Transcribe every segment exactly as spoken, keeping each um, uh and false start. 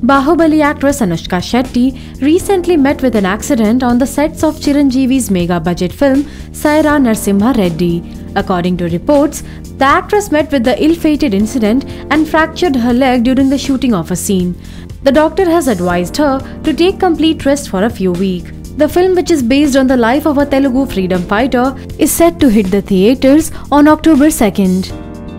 Bahubali actress Anushka Shetty recently met with an accident on the sets of Chiranjeevi's mega-budget film Saira Narsimha Reddy. According to reports, the actress met with the ill-fated incident and fractured her leg during the shooting of a scene. The doctor has advised her to take complete rest for a few weeks. The film, which is based on the life of a Telugu freedom fighter, is set to hit the theatres on October second.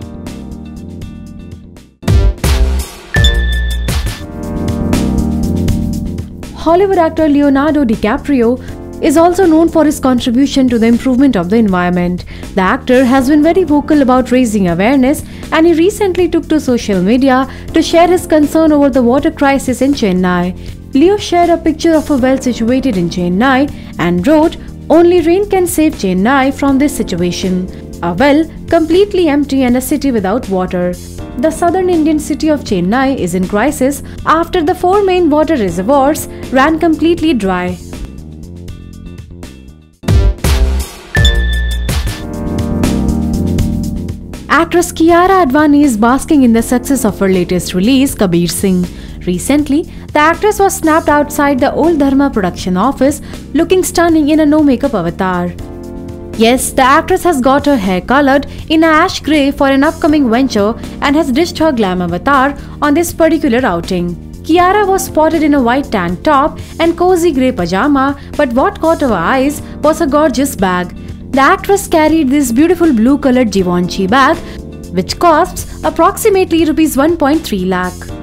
Hollywood actor Leonardo DiCaprio is also known for his contribution to the improvement of the environment. The actor has been very vocal about raising awareness, and he recently took to social media to share his concern over the water crisis in Chennai. Leo shared a picture of a well situated in Chennai and wrote, "Only rain can save Chennai from this situation. A well completely empty and a city without water." The southern Indian city of Chennai is in crisis after the four main water reservoirs ran completely dry. Actress Kiara Advani is basking in the success of her latest release, Kabir Singh. Recently, the actress was snapped outside the Old Dharma production office looking stunning in a no-makeup avatar. Yes, the actress has got her hair colored in a ash grey for an upcoming venture and has ditched her glam avatar on this particular outing. Kiara was spotted in a white tank top and cozy grey pajama, but what caught our eyes was a gorgeous bag. The actress carried this beautiful blue-colored Givenchy bag, which costs approximately rupees one point three lakh.